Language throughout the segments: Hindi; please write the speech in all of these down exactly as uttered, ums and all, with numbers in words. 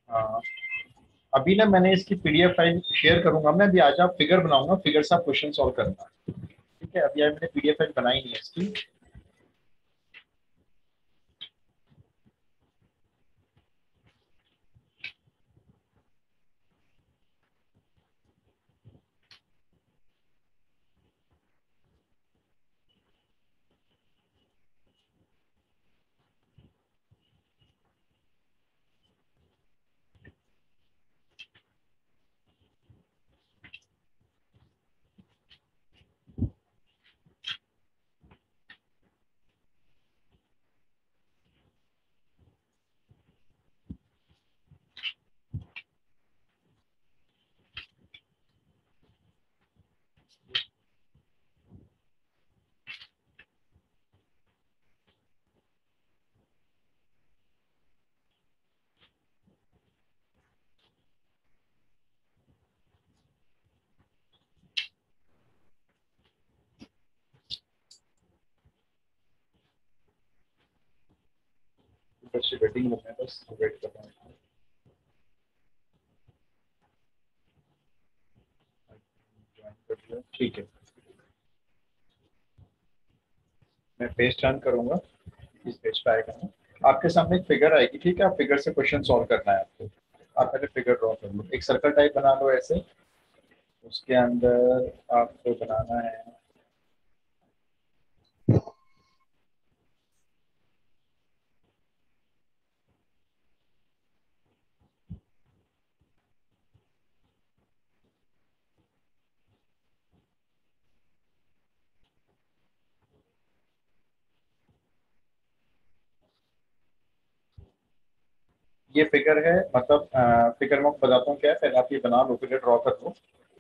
हाँ, अभी ना मैंने इसकी पीडीएफ फाइल शेयर करूंगा मैं। अभी आज आप फिगर बनाऊंगा, फिगर से आप क्वेश्चन सॉल्व करना। ठीक है, अभी आज मैंने पीडीएफ फाइल बनाई नहीं है इसकी। बस वेटिंग में है, बस वेट कर रहा हूँ। ठीक है, मैं पेज टर्न करूंगा, इस पेज पे आएगा ना, आपके सामने एक फिगर आएगी। ठीक है, आप फिगर से क्वेश्चन सॉल्व करना है आपको। आप पहले फिगर ड्रॉ कर लो, एक सर्कल टाइप बना लो ऐसे। उसके अंदर आपको बनाना है, ये फिगर है, मतलब फिगर मैं आपको बताता हूँ क्या है, पहले आप ये बना लो, फिगर ड्रॉ कर लो।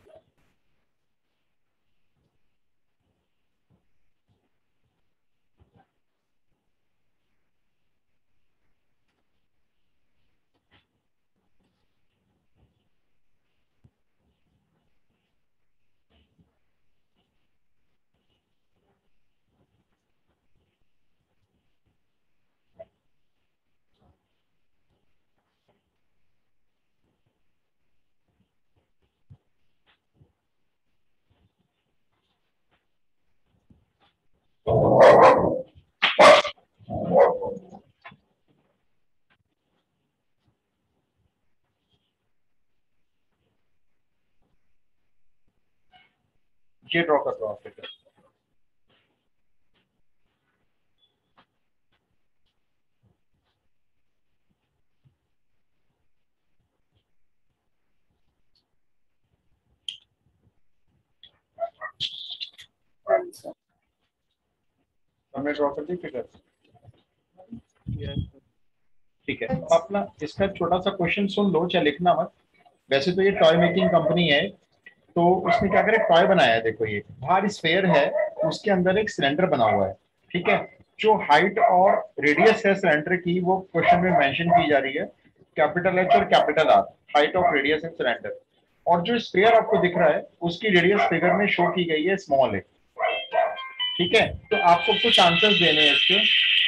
ये ड्रॉ कर लो आप फिगर। हमने ड्रॉ कर दी फिगर। ठीक है, अब अपना इसका छोटा सा क्वेश्चन सुन लो, चाहे लिखना मत। वैसे तो ये टॉय मेकिंग कंपनी है, तो उसने क्या करे, टॉय बनाया है। देखो ये बाहर स्फेयर है, उसके अंदर एक सिलेंडर बना हुआ है। ठीक है, जो हाइट और रेडियस है सिलेंडर की, वो क्वेश्चन में मेंशन की जा रही है, कैपिटल एच और capital R, height of radius है सिलेंडर। और जो स्फेयर आपको दिख रहा है, उसकी रेडियस फिगर में शो की गई है, स्मॉल है। ठीक है, तो आपको कुछ आंसर्स देने हैं इसके।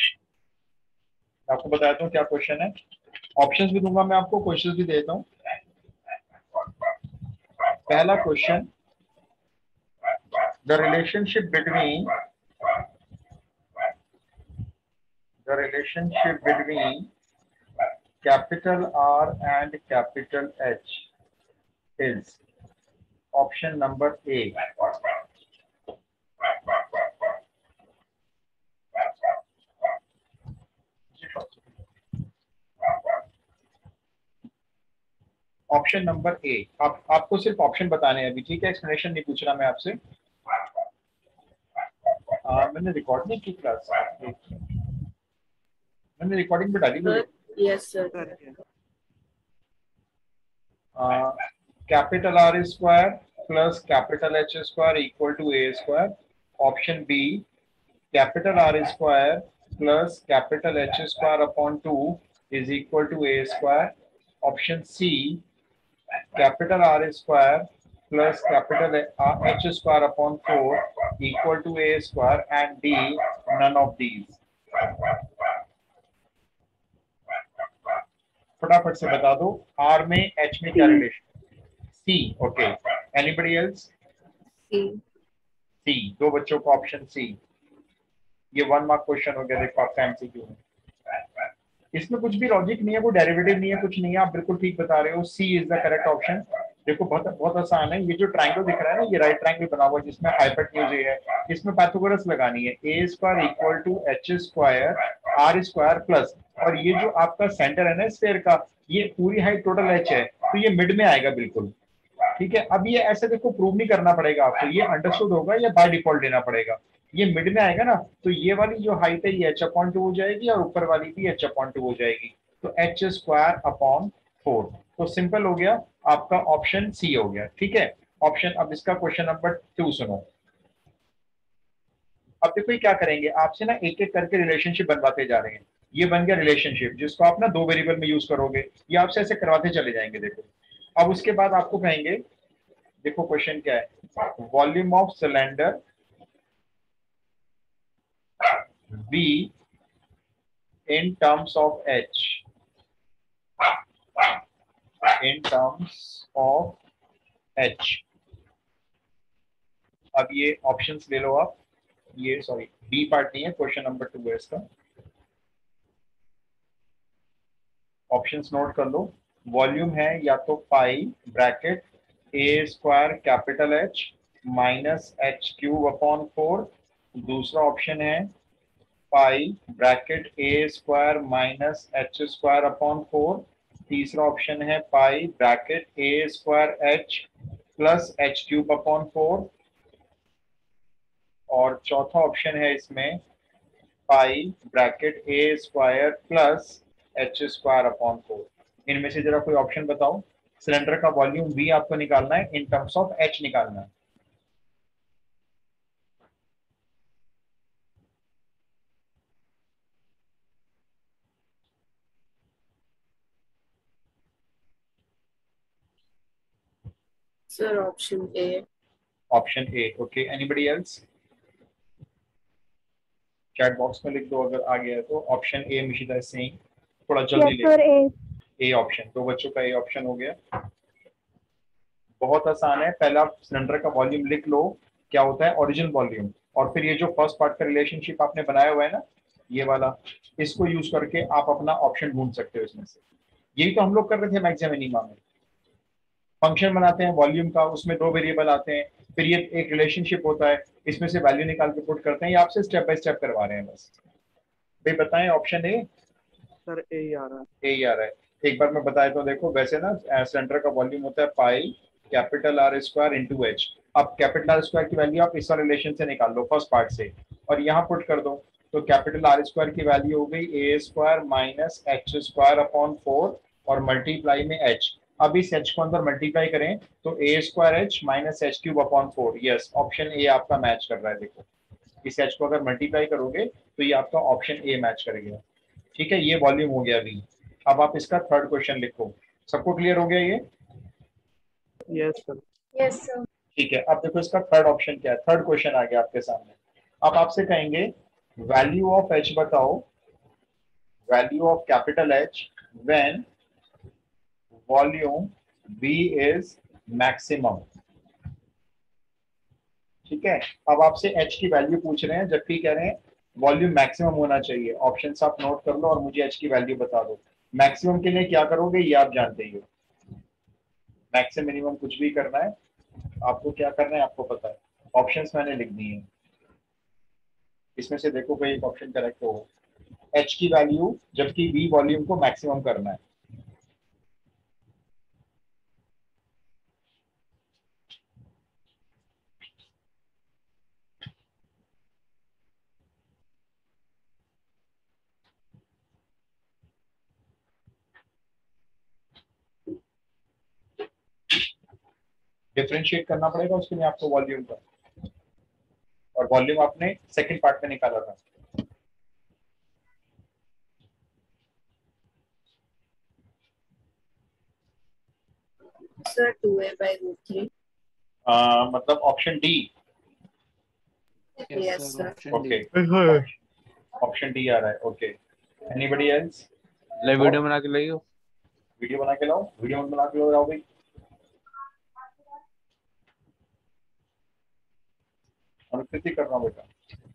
आपको बताता हूँ क्या क्वेश्चन है, ऑप्शंस भी दूंगा मैं आपको, क्वेश्चंस भी देता हूँ। पहला question, the relationship between the relationship between capital R and capital H is option number A. Option number A. आप आपको सिर्फ ऑप्शन बताने हैं अभी, ठीक है, एक्सप्लेनेशन नहीं पूछ रहा मैं आपसे। आ, मैंने रिकॉर्ड नहीं की क्लास, मैंने रिकॉर्डिंग पे डाली हुई। Yes sir. Capital R square plus capital H square equal to A square. Option B, capital R square plus capital H square upon two is equal to A square. Option C, capital R square plus capital H square upon four equal to A square, and D, none of these। फटाफट से बता दो, आर में एच में क्या relation? C, okay. Anybody else? C. C, दो बच्चों का ऑप्शन सी। ये वन मार्क क्वेश्चन हो गया, देखो आपका एमसीक्यू में। इसमें कुछ भी लॉजिक नहीं है, वो डेरिवेटिव नहीं है, कुछ नहीं है, आप बिल्कुल ठीक बता रहे हो। C is the correct option. देखो बहुत बहुत आसान है। ये जो ट्रायंगल दिख रहा है ना, ये राइट ट्रायंगल बना हुआ है जिसमें हाइपोटेन्यूज है, इसमें पाइथागोरस लगानी है। A square equal to h square r square plus, और ये जो आपका सेंटर है ना स्फीयर का, ये पूरी हाइट टोटल एच है, तो ये मिड में आएगा बिल्कुल। ठीक है, अब ये ऐसे देखो प्रूव नहीं करना पड़ेगा आपको, ये अंडरस्टूड होगा या बाय डिफॉल्ट लेना पड़ेगा। ये मिड में आएगा ना, तो ये वाली जो हाइट है ये एच अपॉन टू हो जाएगी और ऊपर वाली भी एच अपॉन टू हो जाएगी, तो एच स्क्वायर अपॉन फोर। तो सिंपल हो गया, आपका ऑप्शन सी हो गया। ठीक है ऑप्शन। अब इसका क्वेश्चन नंबर टू सुनो। अब देखो ये क्या करेंगे, आपसे ना एक एक करके रिलेशनशिप बनवाते जा रहे हैं। ये बन गया रिलेशनशिप जिसको आप ना दो वेरिएबल में यूज करोगे, ये आपसे ऐसे करवाते चले जाएंगे। देखो अब उसके बाद आपको कहेंगे, देखो क्वेश्चन क्या है, volume of cylinder V in terms of H, in terms of H। अब ये ऑप्शंस ले लो आप, ये सॉरी बी पार्ट नहीं है, क्वेश्चन नंबर टू है इसका। ऑप्शंस नोट कर लो। वॉल्यूम है या तो pi bracket a square capital H minus h cube upon four, दूसरा ऑप्शन है pi bracket a square minus h square upon four, तीसरा ऑप्शन है pi bracket a square h plus h cube upon four, और चौथा ऑप्शन है इसमें pi bracket a square plus h square upon four. इनमें से जरा कोई ऑप्शन बताओ। सिलेंडर का वॉल्यूम वी आपको निकालना है, इन टर्म्स ऑफ एच निकालना है। Sir option A. Option A, okay. Anybody else? Chat box में लिख दो अगर आ गया है तो। Option A Mishita is saying, थोड़ा जल्दी यस ले। Sir A. ए ऑप्शन, दो बच्चों का ए ऑप्शन हो गया। बहुत आसान है, पहला सिलेंडर का वॉल्यूम लिख लो, क्या होता है ओरिजिनल वॉल्यूम, और फिर ये जो फर्स्ट पार्ट का रिलेशनशिप आपने बनाया हुआ है ना, ये वाला, इसको यूज करके आप अपना ऑप्शन ढूंढ सकते हो इसमें से। यही तो हम लोग कर रहे थे मैक्सिमम मिनिमम में। फंक्शन बनाते हैं वॉल्यूम का, उसमें दो वेरिएबल आते हैं, फिर ये एक रिलेशनशिप होता है, इसमें से वैल्यू निकाल के पुट करते हैं। ये आपसे स्टेप बाय स्टेप करवा रहे हैं बस। भाई बताएं, ऑप्शन ए? सर ए आ रहा है। ए आ रहा है। एक बार मैं बताया तो देखो, वैसे ना सिलेंडर का वॉल्यूम होता है pi capital R square into h. अब कैपिटल आर स्क्वायर की वैल्यू आप इस रिलेशन से निकाल लो फर्स्ट पार्ट से, और यहाँ पुट कर दो, तो कैपिटल आर स्क्वायर की वैल्यू हो गई a square minus h square upon four और मल्टीप्लाई में एच। अब इस एच को अंदर मल्टीप्लाई करें तो a square h minus h cube upon four. Yes, option A आपका मैच कर रहा है। देखो इस एच को अगर मल्टीप्लाई करोगे तो ये आपका ऑप्शन ए मैच करेगा। ठीक है, ये वॉल्यूम हो गया अभी। अब आप इसका थर्ड क्वेश्चन लिखो। सबको क्लियर हो गया ये? Yes sir. Yes sir. ठीक है, अब देखो इसका थर्ड ऑप्शन क्या है। थर्ड क्वेश्चन आ गया आपके सामने। अब आपसे कहेंगे वैल्यू ऑफ एच बताओ, value of capital H when volume V is maximum. ठीक है, अब आपसे एच की वैल्यू पूछ रहे हैं जबकि कह रहे हैं वॉल्यूम मैक्सिमम होना चाहिए। ऑप्शन आप नोट कर लो और मुझे एच की वैल्यू बता दो। मैक्सिमम के लिए क्या करोगे ये आप जानते ही हो, मैक्सिमम मिनिमम कुछ भी करना है आपको, क्या करना है आपको पता है। ऑप्शंस मैंने लिख दिए हैं, इसमें से देखो कोई एक ऑप्शन करेक्ट हो। एच की वैल्यू जबकि वी वॉल्यूम को मैक्सिमम करना है। डिफरेंशिएट करना पड़ेगा उसके लिए आपको वॉल्यूम का, और वॉल्यूम आपने सेकंड पार्ट में निकाला था। Sir two a by root three. मतलब option D? Yes sir. Okay, option D आ रहा है। Okay, anybody else? ले वीडियो बना के लाइयो। वीडियो बना के लाओ, वीडियो बना के लाओ भाई। अनुकृति कर रहा हूँ बेटा।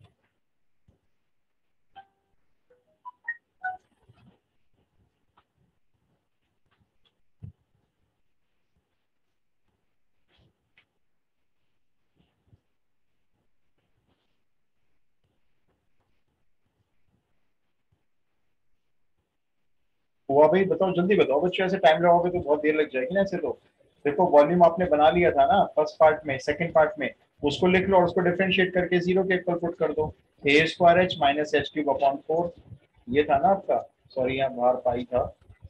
हुआ भाई, बताओ जल्दी बताओ बच्चों, ऐसे टाइम लगाओगे तो बहुत देर लग जाएगी ना ऐसे तो। देखो वॉल्यूम आपने बना लिया था ना फर्स्ट पार्ट में, सेकंड पार्ट में, उसको लिख लो और उसको डिफरेंशिएट करके जीरो के इक्वल पुट कर दो। A square h minus h cube upon four, ये था ना आपका, सॉरी यहाँ बाहर पाई था,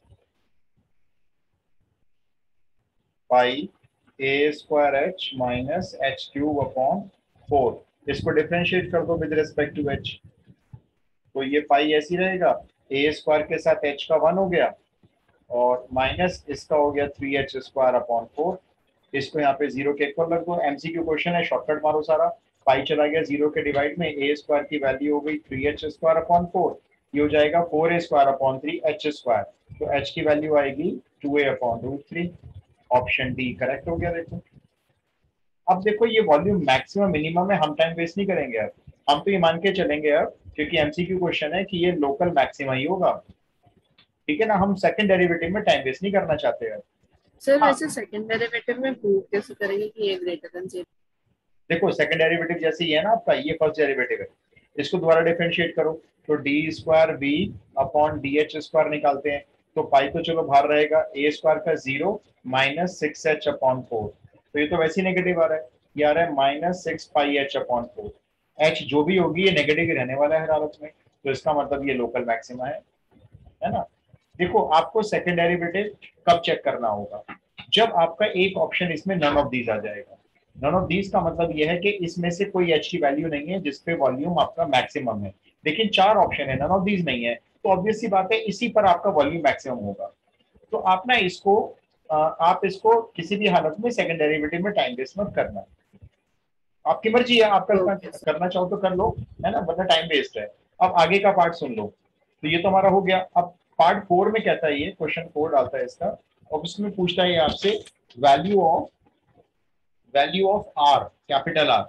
pi a square h minus h cube upon four, इसको डिफरेंशिएट कर दो विद रिस्पेक्ट टू एच, तो ये पाई ऐसी रहेगा, ए स्क्वायर के साथ एच का वन हो गया और माइनस इसका हो गया three h square upon four, इसको यहाँ पे जीरो के इक्वल रख दो। एमसीक्यू क्वेश्चन है, शॉर्टकट मारो सारा, पाई चला गया जीरो के डिवाइड में, ए स्क्वायर की वैल्यू हो गई three h square upon four, ये हो जाएगा four a square upon three h square, तो एच की वैल्यू आएगी two a upon root three, option D correct हो गया। देखो अब देखो ये वॉल्यूम मैक्सिमम मिनिमम है, हम टाइम वेस्ट नहीं करेंगे अब, हम तो ये मान के चलेंगे अब, क्योंकि एमसीक्यू क्वेश्चन है कि ये लोकल मैक्सिमा ही होगा, ठीक है ना, हम सेकंड डेरिवेटिव में टाइम वेस्ट नहीं करना चाहते हैं। सर हाँ वैसे सेकंड डेरिवेटिव में प्रूव कैसे करेंगे कि ये ग्रेटर देन जीरो? देखो सेकंड डेरिवेटिव जैसे ये है ना आपका, ये फर्स्ट डेरिवेटिव है, इसको दोबारा डिफरेंशिएट करो, तो d square b upon d h square निकालते हैं, तो पाई तो चलो बाहर रहेगा, ए स्क्वायर का zero minus six h upon four, तो ये तो वैसे ही नेगेटिव आ रहा है, ये आ रहा है minus six pi h upon four, h जो भी होगी ये नेगेटिव ही रहने वाला है हर हालत में, तो इसका मतलब ये लोकल मैक्सिमा है है ना। देखो आपको सेकंड डेरिवेटिव कब चेक करना होगा, जब आपका एक ऑप्शन इसमें नन ऑफ दीज आ जाएगा, नन ऑफ दीज का मतलब यह है कि इसमें से कोई एच की वैल्यू नहीं है जिसपे वॉल्यूम आपका मैक्सिमम है, लेकिन चार ऑप्शन है, नन ऑफ दीज नहीं है, तो ऑब्वियस सी बात है इसी पर आपका वॉल्यूम मैक्सिमम होगा, तो आप ना इसको आप इसको किसी भी हालत में सेकंड डेरिवेटिव में टाइम वेस्ट मत करना, आपकी मर्जी है, आप करना ओके सर। करना चाहो तो कर लो, है ना, वरना टाइम वेस्ट है। अब आगे का पार्ट सुन लो, तो ये तो हमारा हो गया, अब पार्ट फोर में कहता है, ये क्वेश्चन फोर डालता है इसका, और उसमें पूछता है आपसे value of value of r, capital R,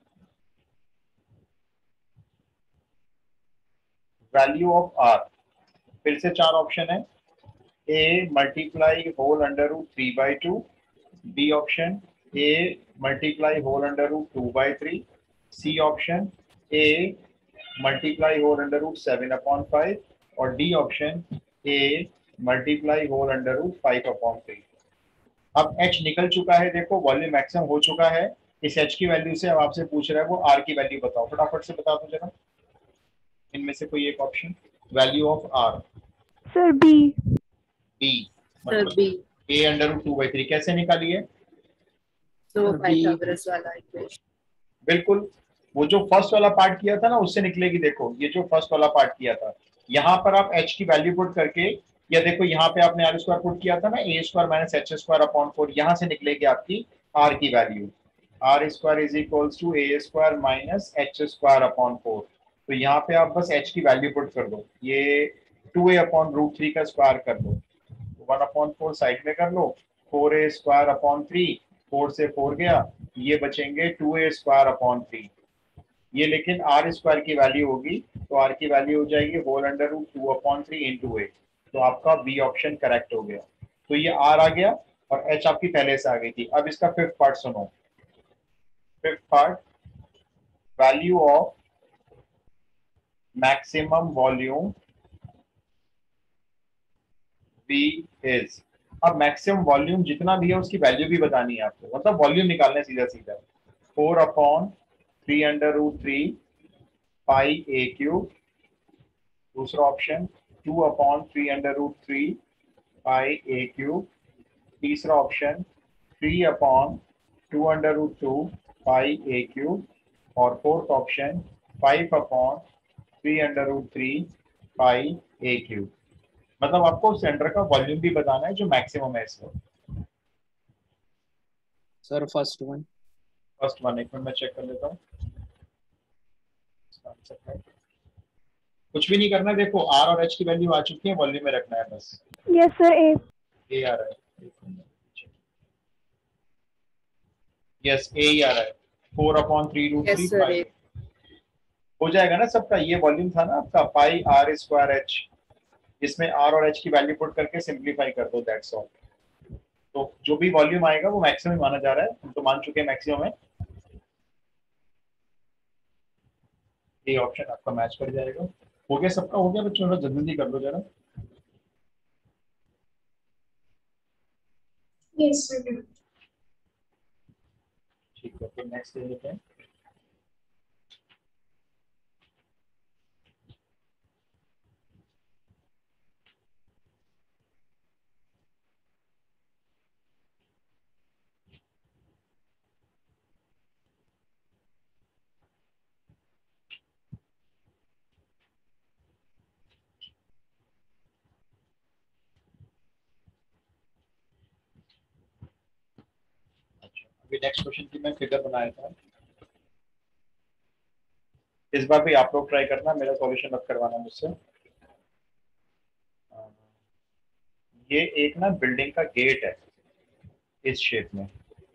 value of r, फिर से चार ऑप्शन है, A multiply whole under root three by two, B option a multiply whole under root two by three, C option a multiply whole under root seven upon five, और D option a multiply whole under root five upon three. अब एच निकल चुका है, देखो वॉल्यूम मैक्सिमम हो चुका है, इस एच की वैल्यू से अब आपसे पूछ रहा है वो आर की वैल्यू बताओ, फटाफट से बता दो जरा, इनमें से कोई एक option, value of r. Sir B. B sir मतलब B. A under root two by three, कैसे निकालिए? तो पाइथागोरस वाला इक्वेशन। बिल्कुल, वो जो फर्स्ट वाला पार्ट किया था ना उससे निकलेगी, देखो ये जो फर्स्ट वाला पार्ट किया था, यहाँ पर आप एच की वैल्यू पुट करके, या देखो यहाँ पे आपने आर स्क्वायर पुट किया था ना, a square minus h square upon four, यहाँ से निकलेगी आपकी आर की value, r square is equals to A square minus h square upon four, तो यहाँ पे आप बस एच की वैल्यू पुट कर दो, ये two a upon root three का स्क्वायर कर दो, वन अपॉन फोर साइड में कर लो, four a square upon three, four से फोर गया, ये बचेंगे टू ए स्क्वायर अपॉन थ्री, ये लेकिन आर स्क्वायर की वैल्यू होगी, तो आर की वैल्यू हो जाएगी whole under root two upon three into a, तो आपका बी ऑप्शन करेक्ट हो गया, तो ये आर आ गया और एच आपकी पहले से आ गई थी। अब इसका फिफ्थ पार्ट सुनो, fifth part, value of maximum volume B is, अब मैक्सिमम वॉल्यूम जितना भी है उसकी वैल्यू भी बतानी है आपको, मतलब वॉल्यूम निकालना है सीधा सीधा, four upon three under root three pi a cube, दूसरा option two upon three under root three pi a cube, तीसरा option three upon two under root two pi a cube, और fourth option five upon three under root three pi a cube, मतलब आपको सेंटर का वॉल्यूम भी बताना है जो मैक्सिमम है इसका। Sir first one. First one, एक मिनट मैं चेक कर लेता हूँ, कुछ भी नहीं करना है, देखो आर और एच की वैल्यू आ चुकी है, वॉल्यूम में रखना है बस। Yes sir A. ए आ रहा है, यस ए ही आ रहा है, four upon three root Yes, three sir. Pi हो जाएगा ना सबका। ये वॉल्यूम था ना आपका पाई आर स्क्वायर एच, इसमें आर और एच की वैल्यू पुट करके सिंप्लीफाई कर दो, दैट्स ऑल। तो जो भी वॉल्यूम आएगा वो मैक्सिमम माना जा रहा है, हम तो मान चुके हैं मैक्सिमम है, ये ऑप्शन आपका मैच कर जाएगा। हो गया सबका, हो गया बच्चों, जल्दी जल्दी कर लो जरा। Yes, sir. ठीक है, तो नेक्स्ट ले लेते हैं। अच्छा, अभी नेक्स्ट क्वेश्चन की मैं फिगर बनाया था, इस बार भी आप लोग ट्राई करना, मेरा सॉल्यूशन मत करवाना मुझसे। ये एक ना बिल्डिंग का गेट है इस शेप में,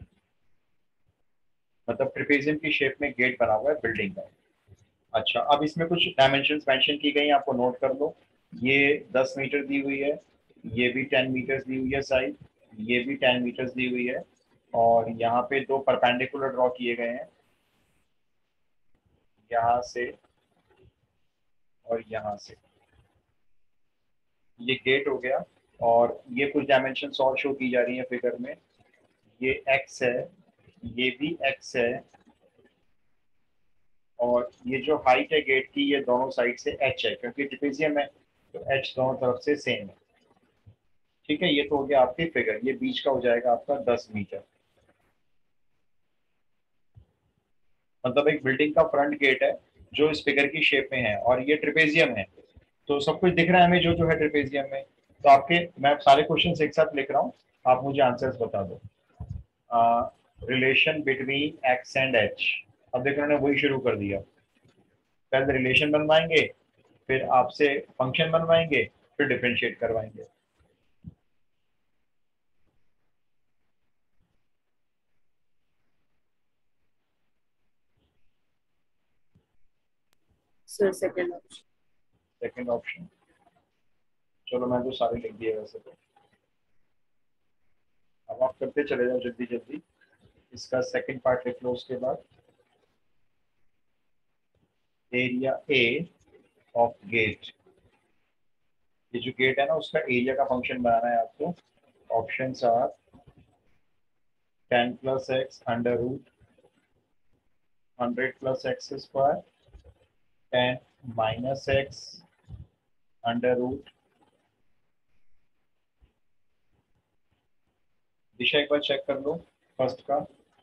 मतलब ट्रेपेजियम की शेप में गेट बना हुआ है बिल्डिंग का। अच्छा, अब इसमें कुछ डायमेंशंस मेंशन की गई हैं, आपको नोट कर लो। ये दस मीटर दी हुई है, ये भी टेन मीटर्स दी हुई है साइड, ये भी टेन मीटर्स दी हुई है, और यहाँ पे दो परपेंडिकुलर ड्रॉ किए गए हैं, यहाँ से और यहाँ से। ये गेट हो गया, और ये कुछ डायमेंशंस और शो की जा रही है फिगर में। ये एक्स है, ये भी एक्स है, और ये जो हाइट है गेट की, ये दोनों साइड से एच है, क्योंकि ट्रेपेजियम है तो एच दोनों तरफ से सेम है। ठीक है, ये तो हो गया आपकी फिगर। ये बीच का हो जाएगा आपका दस मीटर, मतलब एक बिल्डिंग का फ्रंट गेट है जो इस फिगर की शेप में है, और ये ट्रेपेजियम है, तो सब कुछ दिख रहा है हमें जो जो है ट्रेपेजियम में। तो आपके, मैं सारे क्वेश्चन एक साथ लिख रहा हूँ, आप मुझे आंसर्स बता दो। Relation between x and h, अब देखो उन्होंने वही शुरू कर दिया। पहले रिलेशन बनवाएंगे, फिर आपसे फंक्शन बनवाएंगे, फिर डिफरेंशिएट करवाएंगे। Sir, second option. Second option, चलो मैं तो सारे लिख दिए वैसे तो, अब आप करते चले जाओ जल्दी जल्दी। इसका सेकंड पार्ट लिख लो, उसके बाद एरिया ए ऑफ गेट, ये जो गेट है ना उसका एरिया का फंक्शन बनाना है आपको। Options are ten plus x under root hundred plus x square, ten minus x under root. Disha एक बार चेक कर लो फर्स्ट का।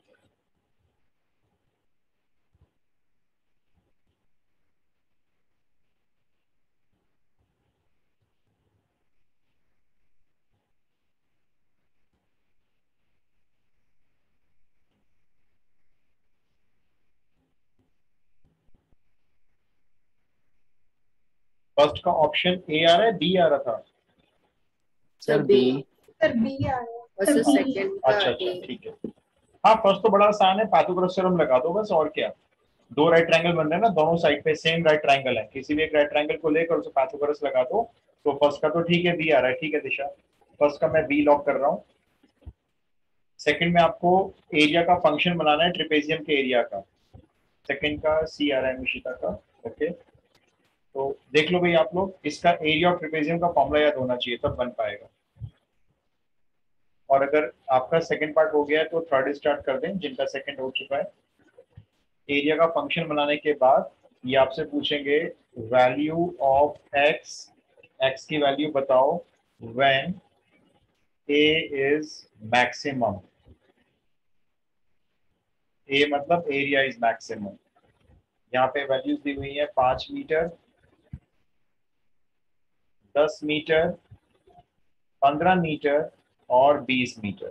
फर्स्ट का ऑप्शन ए आ रहा है, बी आ रहा था? Sir, B. Sir, B आ रहा है। और sir, Sir, B. second का अच्छा अच्छा, A. ठीक है। हाँ, फर्स्ट तो बड़ा आसान है, पाइथागोरस थ्योरम लगा दो बस, और क्या। दो राइट ट्रायंगल बन रहे हैं ना, दोनों साइड पे सेम राइट ट्रायंगल है, किसी भी एक राइट ट्रायंगल को लेकर उसे पाइथागोरस लगा दो। तो फर्स्ट का तो ठीक है, बी आ रहा है, ठीक है दिशा, फर्स्ट का मैं बी लॉक कर रहा हूँ। सेकंड में आपको एरिया का फंक्शन बनाना है ट्रेपेजियम के एरिया का, सेकंड का सी आ रहा है मिशिता का। ओके, तो देख लो भाई आप लोग, इसका एरिया ऑफ ट्रेपेजियम का फॉर्मूला याद होना चाहिए, तब बन पाएगा। और अगर आपका सेकंड पार्ट हो गया है तो थर्ड स्टार्ट कर दें, जिनका सेकंड हो चुका है। एरिया का फंक्शन बनाने के बाद ये आपसे पूछेंगे वैल्यू ऑफ एक्स, एक्स की वैल्यू बताओ when A is maximum. A मतलब एरिया इज मैक्सिमम। यहाँ पे वैल्यूज दी हुई है पांच मीटर, दस मीटर, पंद्रह मीटर और बीस मीटर।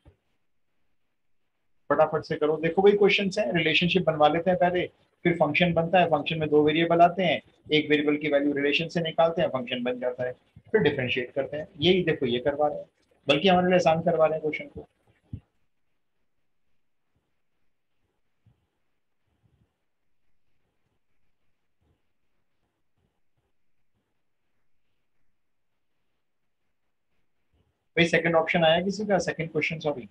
फटाफट से करो, देखो भाई क्वेश्चन है, रिलेशनशिप बनवा लेते हैं पहले, फिर फंक्शन बनता है, फंक्शन में दो वेरिएबल आते हैं, एक वेरिएबल की वैल्यू रिलेशन से निकालते हैं, फंक्शन बन जाता है, फिर डिफरेंशिएट करते हैं। यही देखो ये करवा रहे हैं, बल्कि हमारे लिए आसान करवा रहे हैं क्वेश्चन को। भाई सेकंड ऑप्शन आया किसी का, सेकंड क्वेश्चन सॉरी।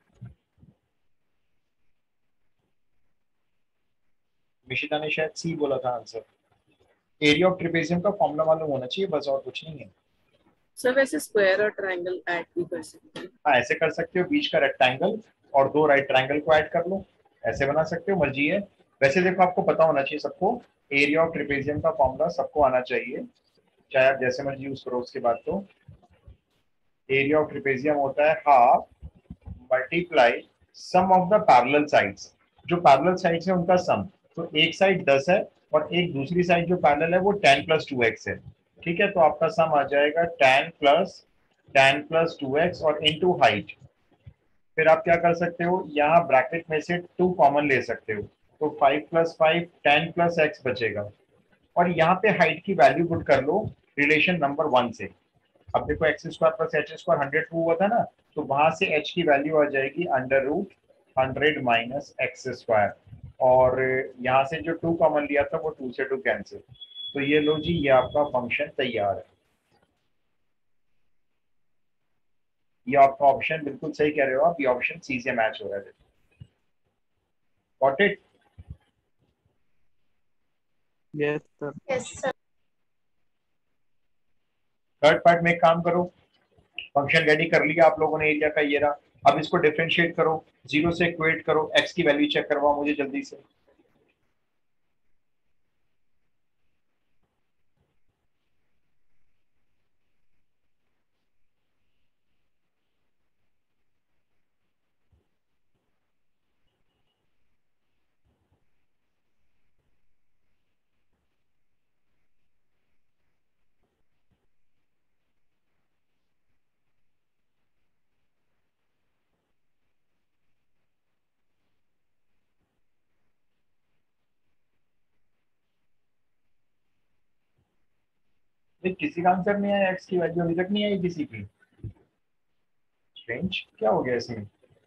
मिशिता ने शायद सी बोला था आंसर। एरिया ऑफ ट्रेपेजियम का फॉर्मूला मालूम होना चाहिए बस, और कुछ नहीं है। सर वैसे स्क्वायर और ट्रायंगल ऐड भी कर सकते हैं। हाँ ऐसे कर सकते हो, बीच का रेक्टेंगल और दो राइट ट्रायंगल को ऐड कर लो, ऐसे बना सकते हो, मर्जी है। वैसे देखो आपको पता होना चाहिए सबको, एरिया ऑफ ट्रेपेजियम का फॉर्मूला सबको आना चाहिए, चाहे आप जैसे मर्जी यूज करो। उसके बाद तो एरिया ऑफ ट्रेपेजियम होता है half multiply sum of the parallel sides, जो पैरेलल साइड्स है उनका सम। तो एक साइड दस है और एक दूसरी साइड जो पैरेलल है वो टेन प्लस टू एक्स है, ठीक है। तो आपका सम आ जाएगा ten plus ten plus two x और इनटू हाइट। फिर आप क्या कर सकते हो, यहाँ ब्रैकेट में से टू कॉमन ले सकते हो, तो five plus five ten plus x बचेगा। और यहाँ पे हाइट की वैल्यू पुट कर लो रिलेशन नंबर वन से। अब देखो x square plus h square hundred prove हुआ था ना, तो वहां से एच की वैल्यू आ जाएगी under root hundred minus x square, और यहाँ से जो टू कॉमन लिया था वो टू से टू कैंसिल। तो ये लो जी, ये आपका फंक्शन तैयार है। ये आपका ऑप्शन बिल्कुल सही कह रहे हो आप, ये ऑप्शन सी से मैच हो रहा है। Got it? Yes sir. Yes sir. Third part में एक काम करो, फंक्शन रेडी कर लिया आप लोगों ने एरिया का, ये रहा। अब इसको डिफरेंशिएट करो, जीरो से इक्वेट करो, एक्स की वैल्यू चेक करवाओ मुझे जल्दी से। नहीं, किसी का आंसर नहीं आया, एक्स की वैल्यू अभी तक नहीं आई किसी की। स्ट्रेंज, क्या हो गया इसमें?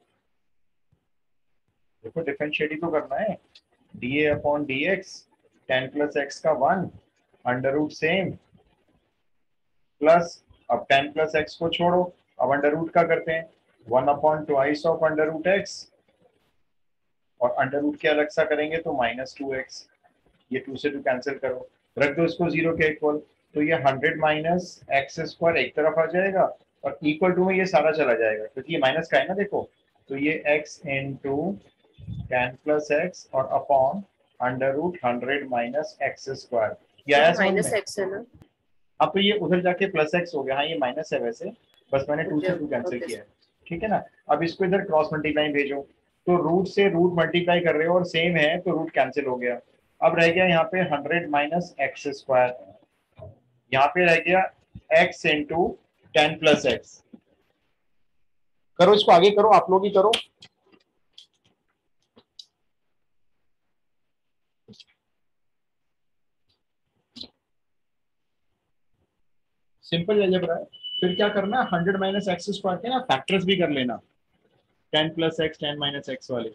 देखो डिफरेंशिएट ही तो करना है, d A upon d x, ten plus x का one under root same plus, अब टेन प्लस एक्स को छोड़ो, अब अंडर रूट का करते हैं, one upon twice of under root x, और अंडर रूट के अलग सा करेंगे तो माइनस टू एक्स। ये टू से टू कैंसिल करो, रख दो इसको जीरो के इक्वल, तो ये हंड्रेड माइनस एक्स स्क्वायर एक तरफ आ जाएगा और इक्वल टू में ये सारा चला जाएगा क्योंकि ये माइनस का है ना। देखो तो ये x into ten plus x और upon under root hundred minus x square, ये आया समझ माइनस में? एक्स है ना? अब तो ये उधर जाके प्लस एक्स हो गया, हाँ ये माइनस है वैसे, बस मैंने टू ओके से टू कैंसिल ओके किया है, ठीक है ना। अब इसको इधर क्रॉस मल्टीप्लाई भेजो, तो रूट से रूट मल्टीप्लाई कर रहे हो और सेम है तो रूट कैंसिल हो गया। अब रह गया यहाँ पे हंड्रेड माइनस एक्स स्क्वायर, यहाँ पे रह गया x into ten plus x. करो इसको आगे करो, आप लोग ही करो। सिंपल अलजेब्रा है। फिर क्या करना है, हंड्रेड माइनस एक्स स्क्वायर के ना फैक्टर्स भी कर लेना, ten plus x ten minus x वाले।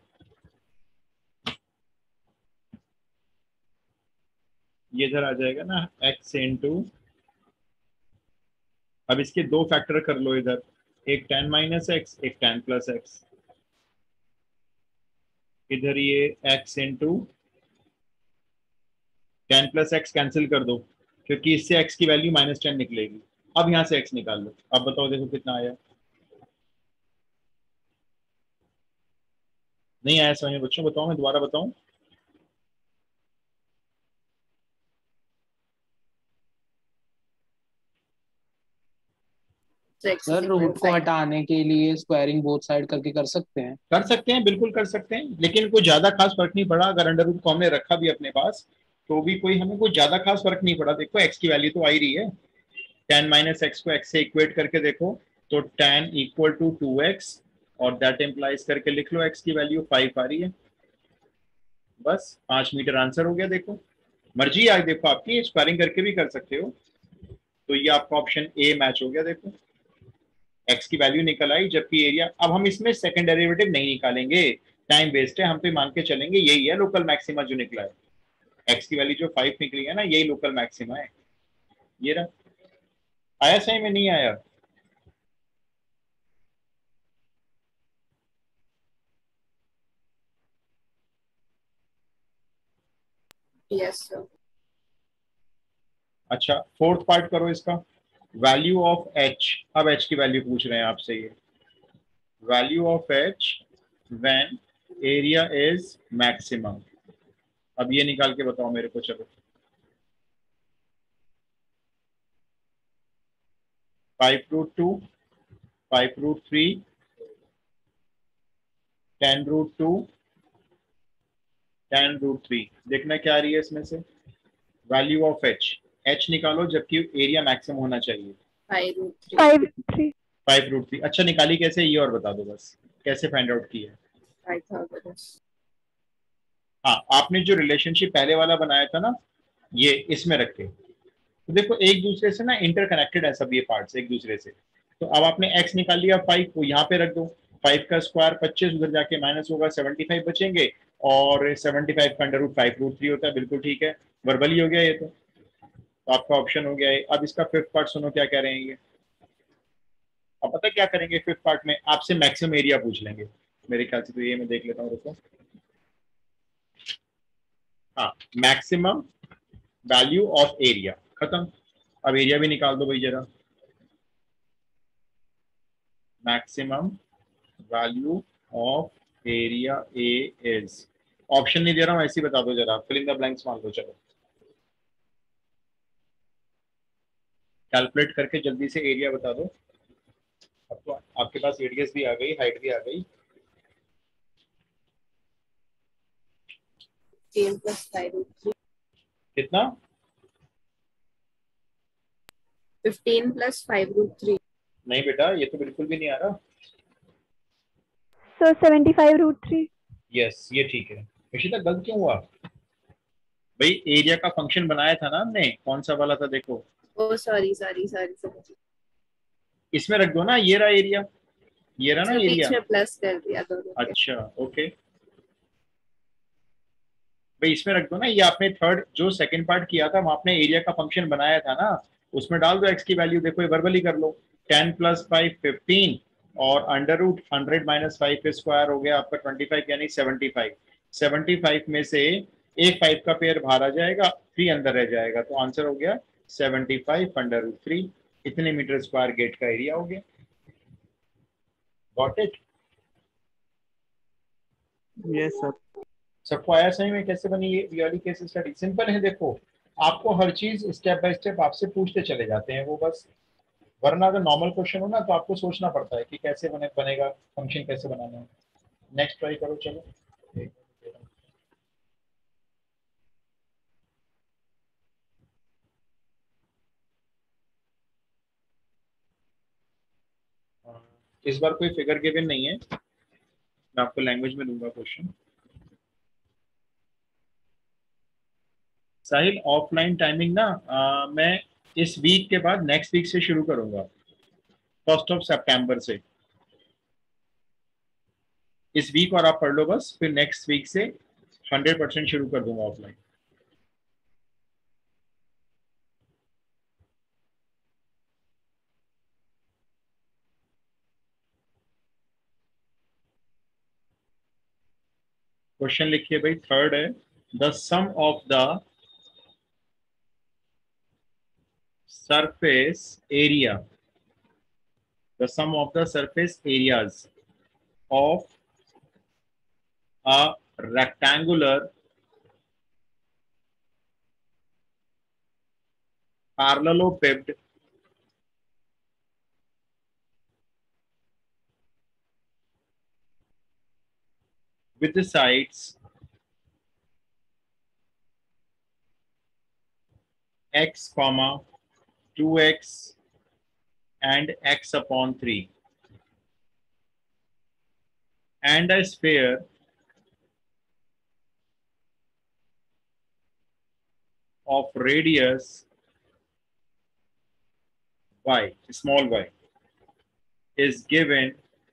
ये इधर आ जाएगा ना x इंटू, अब इसके दो फैक्टर कर लो इधर, एक टेन माइनस एक्स एक टेन प्लस एक्स। इधर ये x into ten plus x cancel कर दो क्योंकि इससे x की वैल्यू माइनस टेन निकलेगी। अब यहाँ से x निकाल लो, अब बताओ देखो कितना आया। नहीं आया समझ में बच्चों? बताओ, मैं दोबारा बताऊं? सर रूट को हटाने के लिए स्क्वायरिंग बोथ साइड करके कर सकते हैं। कर सकते हैं, बिल्कुल कर सकते हैं, लेकिन कोई ज्यादा खास फर्क नहीं पड़ा। अगर अंडर रूट को हमने रखा भी अपने पास तो भी कोई हमें कोई ज्यादा खास फर्क नहीं पड़ा। देखो एक्स की वैल्यू तो आ ही रही है, टेन माइनस एक्स को एक्स से इक्वेट करके देखो तो ten equal to two x, और दैट इम्प्लाइज करके लिख लो एक्स की वैल्यू फाइव आ रही है। बस पांच मीटर आंसर हो गया। देखो मर्जी आज देखो आपकी, स्क्वायरिंग करके भी कर सकते हो। तो ये आपका ऑप्शन ए मैच हो गया। देखो एक्स की वैल्यू निकल आई, जबकि एरिया, अब हम इसमें सेकंड डेरिवेटिव नहीं निकालेंगे, टाइम वेस्ट है, हम तो मान के चलेंगे यही है लोकल मैक्सिमा जो निकला है, एक्स की वैल्यू जो फाइव निकली है ना, यही लोकल मैक्सिमा है। ये रहा, आया सही में नहीं आया? Yes sir. अच्छा, फोर्थ पार्ट करो इसका, वैल्यू ऑफ एच। अब एच की वैल्यू पूछ रहे हैं आपसे, ये value of h when area is maximum. अब ये निकाल के बताओ मेरे को, चलो। Five root two, five root three, ten root two, ten root three. देखना क्या आ रही है इसमें से, वैल्यू ऑफ एच, एच निकालो जबकि एरिया मैक्सिमम होना चाहिए। Five root three. Five three. Five root three. अच्छा, निकाली कैसे ये और बता दो बस, कैसे फाइंड आउट किया? Five thousand. हाँ, आपने जो रिलेशनशिप पहले वाला बनाया था ना, ये इसमें रखे, तो देखो एक दूसरे से ना इंटरकनेक्टेड है सब ये पार्ट्स एक दूसरे से। तो अब आपने x निकाल लिया, फाइव को यहाँ पे रख दो, फाइव का स्क्वायर पच्चीस, उधर जाके माइनस होगा, सेवेंटी फाइव बचेंगे, और सेवेंटी फाइव का under root five root three होता है। बिल्कुल ठीक है, वर्बली हो गया ये तो, तो आपका ऑप्शन हो गया है। अब इसका फिफ्थ पार्ट सुनो क्या कह रहे हैं ये। अब पता क्या करेंगे फिफ्थ पार्ट में, आपसे मैक्सिमम एरिया पूछ लेंगे मेरे ख्याल से, तो ये मैं देख लेता हूँ, रुको। हाँ, मैक्सिमम वैल्यू ऑफ एरिया, खत्म। अब एरिया भी निकाल दो भाई जरा, maximum value of area a is, option नहीं दे रहा हूं, ऐसे ही बता दो जरा, फिल इन द ब्लैंक्स मान लो। चलो कैलकुलेट करके जल्दी से एरिया बता दो। अब तो आपके पास रेडियस भी आ गई, हाइट भी आ गई। Ten plus five root three. कितना? Fifteen plus five root three. नहीं बेटा, ये तो बिल्कुल भी नहीं आ रहा। Sir seventy five root three. Yes, ये ठीक है। इशिता गलत क्यों हुआ भाई? एरिया का फंक्शन बनाया था ना हमने, कौन सा वाला था देखो, oh sorry sorry sorry sorry. इसमें रख दो ना, ये रहा एरिया, ये रहा ना सर बीच एरिया। में प्लस कर दिया दोनों के। अच्छा ओके भाई, इसमें रख दो ना, ये आपने थर्ड जो सेकंड पार्ट किया था, वहां आपने एरिया का फंक्शन बनाया था ना, उसमें डाल दो एक्स की वैल्यू, देखो ये वर्बली कर लो, टेन प्लस फाइव फिफ्टीन, और under root hundred minus five के स्क्वायर हो गया आपका ट्वेंटी फाइव, यानी सेवेंटी फाइव। सेवेंटी फाइव में से एक फाइव का पेयर बाहर आ जाएगा, थ्री अंदर रह जाएगा, तो आंसर हो गया seventy five under root three. इतने मीटर स्क्वायर गेट का एरिया हो गया। Got it? Yes sir. सबको आया सही में? कैसे बनी ये ये वाली केस स्टडी? सिंपल है, देखो आपको हर चीज स्टेप बाय स्टेप आपसे पूछते चले जाते हैं वो, बस। वरना अगर नॉर्मल क्वेश्चन हो ना, तो आपको सोचना पड़ता है कि कैसे बने बनेगा, फंक्शन कैसे बनाना है। नेक्स्ट ट्राई करो, चलो। इस बार कोई फिगर गिवन नहीं है, मैं आपको लैंग्वेज में दूंगा क्वेश्चन। साहिल, ऑफलाइन टाइमिंग ना आ, मैं इस वीक के बाद नेक्स्ट वीक से शुरू करूंगा, फर्स्ट ऑफ सितंबर से। इस वीक और आप पढ़ लो बस, फिर नेक्स्ट वीक से हंड्रेड परसेंट शुरू कर दूंगा ऑफलाइन। क्वेश्चन लिखिए भाई, थर्ड है, the sum of the surface area, the sum of the surface areas of a rectangular parallelepiped with the sides x comma two x and x upon three, and a sphere of radius y, small y, is given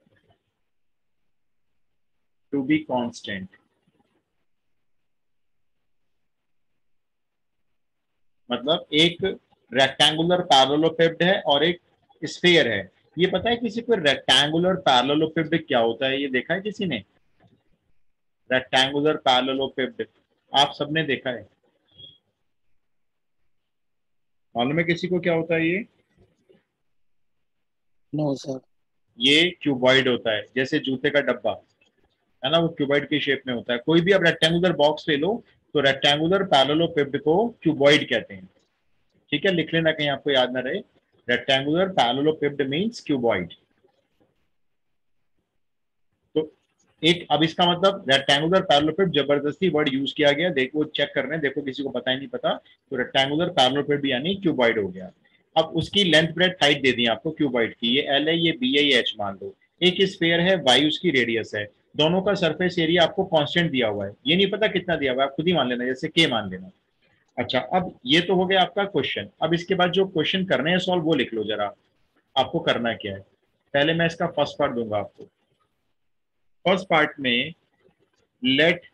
to be constant. मतलब एक रेक्टेंगुलर पैरेललोपिड है और एक स्फीयर है। ये पता है किसी को रेक्टेंगुलर पैरेललोपिड क्या होता है? ये देखा है किसी ने? रेक्टेंगुलर पैरेललोपिड आप सबने देखा है? मालूम है किसी को क्या होता है ये? No sir. ये क्यूबॉइड होता है, जैसे जूते का डब्बा है ना, वो क्यूबॉइड की शेप में होता है। कोई भी आप रेक्टेंगुलर बॉक्स ले लो तो रेक्टेंगुलर पैरेललोपिड को क्यूबॉइड कहते हैं। ठीक है, लिख लेना कहीं आपको याद ना रहे। Rectangular parallelepiped means cuboid. तो एक, अब इसका मतलब रेक्टेंगुलर पैरेललोपिड जबरदस्ती वर्ड यूज किया गया, देखो चेक कर रहे हैं, देखो किसी को पता ही नहीं पता, तो रेक्टेंगुलर पैरेललोपिड यानी क्यूबॉइड हो गया। अब उसकी लेंथ ब्रेथ हाइट दे दी आपको क्यूबॉइड की, ये एल है, ये बी है, ये एच मान लो। एक स्फीयर है, वाई उसकी रेडियस है, दोनों का सरफेस एरिया आपको कांस्टेंट दिया हुआ है, ये नहीं पता कितना दिया हुआ है, आप खुद ही मान लेना, जैसे के मान लेना। अच्छा, अब ये तो हो गया आपका क्वेश्चन। अब इसके बाद जो क्वेश्चन करने हैं सॉल्व वो लिख लो जरा, आपको करना क्या है। पहले मैं इसका फर्स्ट पार्ट दूंगा आपको। फर्स्ट पार्ट में let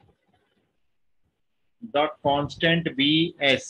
the constant be S,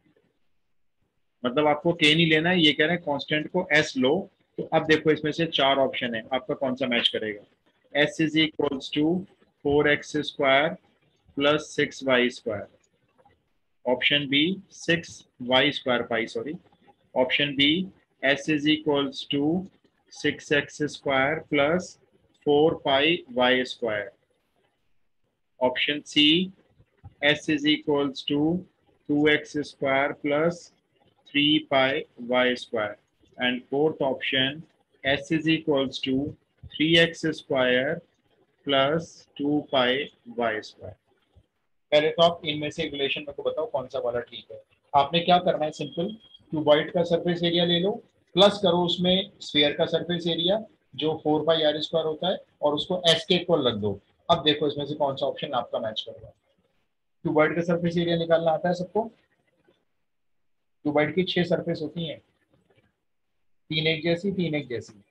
मतलब आपको के नहीं लेना है, ये कह रहे हैं कांस्टेंट को एस लो। तो अब देखो इसमें से चार ऑप्शन है, आपका कौन सा मैच करेगा? S is equals to four x square plus six y square. Option B six y square pi sorry. Option B S is equals to six x square plus four pi y square. Option C S is equals to two x square plus three pi y square. And fourth option S is equals to three x square plus two pi y square. पहले तो आप इनमें से रिलेशन मेरे को बताओ कौन सा वाला ठीक है। आपने क्या करना है, सिंपल क्यूबॉइड का सरफेस एरिया ले लो, प्लस करो उसमें स्फीयर का सरफेस एरिया जो फोर पाई आर स्क्वायर होता है, और उसको एस के इक्वल रख दो। अब देखो इसमें से कौन सा ऑप्शन आपका मैच कर रहा है। क्यूबॉइड का सरफेस एरिया निकालना आता है सबको? क्यूबॉइड की छह सरफेस होती हैं, तीन एक जैसी, तीन एक जैसी।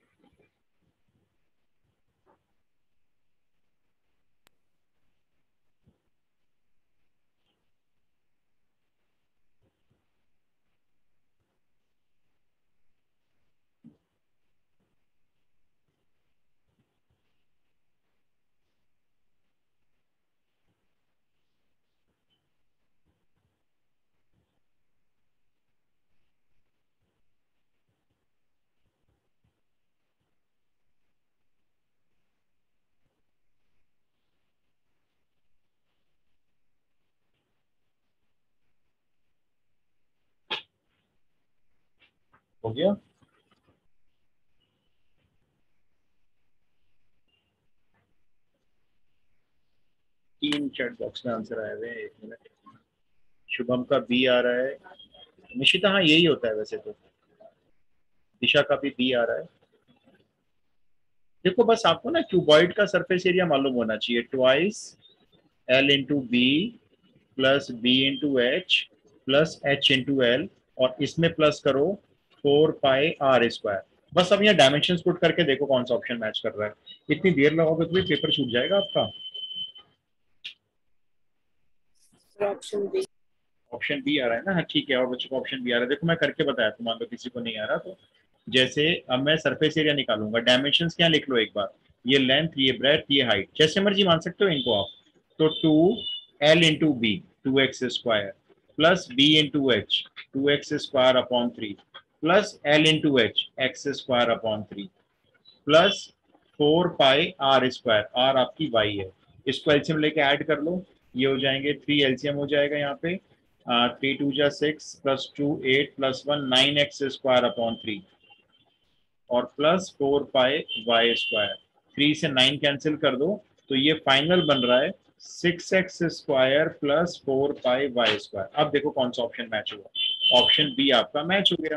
हो गया? तीन चैट बॉक्स में आंसर आए हुए हैं, एक मिनट। शुभम का बी आ रहा है, निशिता हाँ यही होता है वैसे तो, दिशा का भी बी आ रहा है। देखो बस आपको ना क्यूबॉइड का सरफेस एरिया मालूम होना चाहिए, twice l into b plus b into h plus h into l, और इसमें प्लस करो फोर पाई आर स्क्वायर। बस अब यहाँ डायमेंशंस पुट करके देखो कौन सा ऑप्शन मैच कर रहा है। इतनी देर लगाओगे तो भी पेपर छूट जाएगा आपका। Option B. ऑप्शन बी आ रहा है ना? हाँ ठीक है, और बच्चों को ऑप्शन बी आ रहा है। देखो मैं करके बताया, तो मान लो किसी को नहीं आ रहा, तो जैसे अब मैं सरफेस एरिया निकालूंगा, डायमेंशंस क्या लिख लो एक बार, ये लेंथ, ये ब्रेथ, ये हाइट, जैसे मर्जी मान सकते हो इनको आप। तो two l into b two x square plus b into h two x square upon three plus l into h x square upon three plus four pi r square, r आपकी वाई है, इसको एलसीएम लेके ऐड कर लो, ये हो जाएंगे थ्री, एलसीएम हो जाएगा यहाँ पे थ्री टू जा six plus two eight plus one nine x square upon three और plus four pi y square. Three से नाइन कैंसिल कर दो तो ये फाइनल बन रहा है six x square plus four pi y square. अब देखो कौन सा ऑप्शन मैच हुआ, ऑप्शन बी आपका मैच हो गया।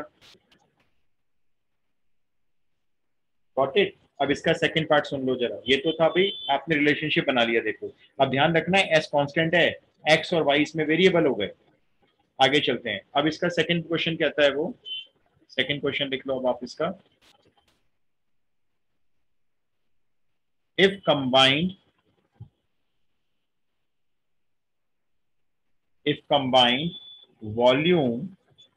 Got it? अब इसका सेकंड पार्ट सुन लो जरा। ये तो था भाई आपने रिलेशनशिप बना लिया, देखो अब ध्यान रखना है एस कांस्टेंट है, एक्स और वाई इसमें वेरिएबल हो गए। आगे चलते हैं, अब इसका सेकंड क्वेश्चन कहता है, वो सेकंड क्वेश्चन लिख लो अब आप इसका। if combined if combined volume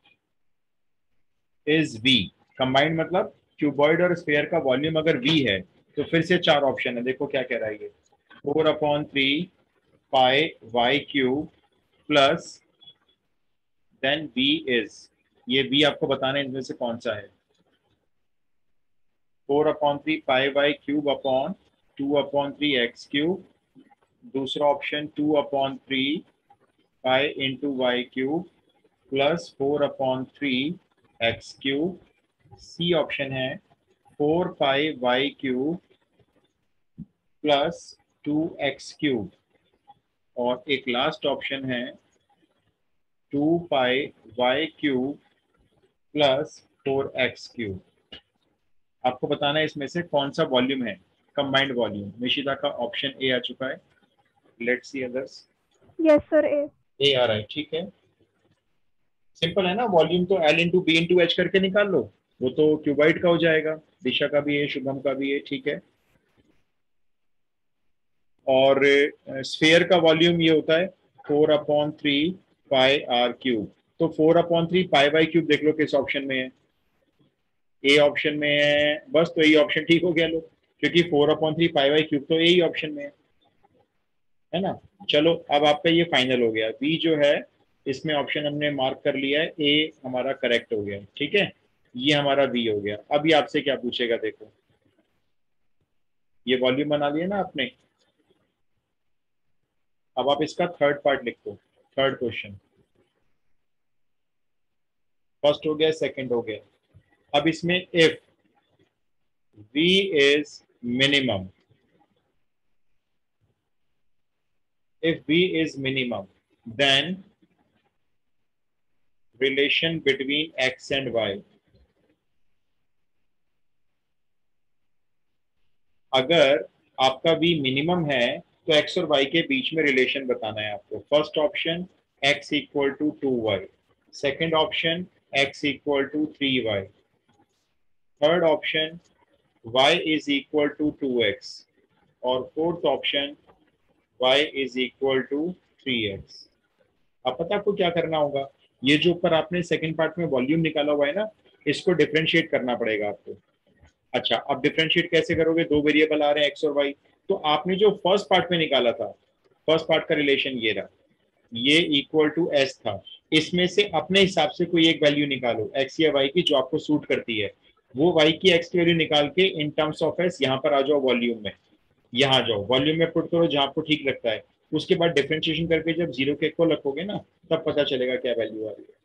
is V। Combined मतलब क्यूबॉइड और स्फीयर का वॉल्यूम अगर V है तो फिर से चार ऑप्शन है, देखो क्या कह रहा है ये, four upon three pi Y cube plus then V is, ये V आपको बताना है इनमें से कौन सा है, four upon three pi Y cube upon two upon three x cube, दूसरा option two upon three pi into y cube plus four upon three x cube, C option है four pi Y cube plus two x cube, और एक लास्ट ऑप्शन है two pi Y cube plus four x cube. आपको बताना है इसमें से कौन सा वॉल्यूम है, कंबाइंड वॉल्यूम। निशिता का ऑप्शन ए आ चुका है, let's see others. Yes sir, A. A आ रहा है, ठीक है, सिंपल है ना, वॉल्यूम तो l into b into h करके निकाल लो, वो तो क्यूबाइड का हो जाएगा, दिशा का भी है, शुभम का भी है, ठीक है। और स्फीयर का वॉल्यूम ये होता है four upon three pi r cube, तो four upon three pi by cube देख लो किस ऑप्शन में है, ए ऑप्शन में है, बस तो ए ऑप्शन ठीक हो गया लो, क्योंकि four upon three pi by cube तो ए ही ऑप्शन में है है ना। चलो अब आपका ये फाइनल हो गया, बी जो है इसमें ऑप्शन हमने मार्क कर लिया है, ए हमारा करेक्ट हो गया, ठीक है, ये हमारा बी हो गया। अब ये आपसे क्या पूछेगा, देखो ये वॉल्यूम बना लिया ना आपने, अब आप इसका थर्ड पार्ट लिखो, थर्ड क्वेश्चन, फर्स्ट हो गया, सेकंड हो गया। अब इसमें if V is minimum, if V is minimum then relation between x and y, अगर आपका V मिनिमम है तो x और y के बीच में रिलेशन बताना है आपको। First option x equal to two y, second option x equal to three y, third option y is equal to two x, और fourth option y is equal to three x. अब पता आपको क्या करना होगा, ये जो ऊपर आपने सेकंड पार्ट में वॉल्यूम निकाला हुआ है ना, इसको डिफरेंशिएट करना पड़ेगा आपको। अच्छा, अब डिफरेंशिएट कैसे करोगे, दो वेरिएबल आ रहे हैं एक्स और वाई, तो आपने जो फर्स्ट पार्ट में निकाला था, फर्स्ट पार्ट का रिलेशन ये रहा, ये इक्वल टू एस था, इसमें से अपने हिसाब से कोई एक वैल्यू निकालो एक्स या वाई की जो आपको सूट करती है, वो वाई की एक्स की वैल्यू निकाल के इन टर्म्स ऑफ एस यहाँ पर आ जाओ वॉल्यूम में, यहाँ जाओ वॉल्यूम में पुट करो जहां आपको ठीक लगता है, उसके बाद डिफरेंशिएशन करके जब जीरो के इक्वल रखोगे ना, तब पता चलेगा क्या वैल्यू आ रही है।